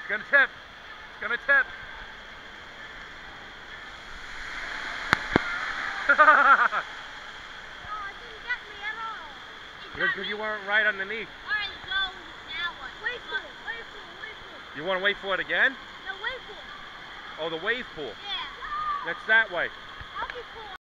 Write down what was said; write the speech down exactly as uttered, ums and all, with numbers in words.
It's gonna tip. It's gonna tip. Oh, it didn't get me at all. Because you weren't right underneath. Alright, go now what? Wait for it, wait for it, wait for it. You want to wait for it again? No, wait for it. Oh, the wave pool. Yeah. That's that way. I'll be cool.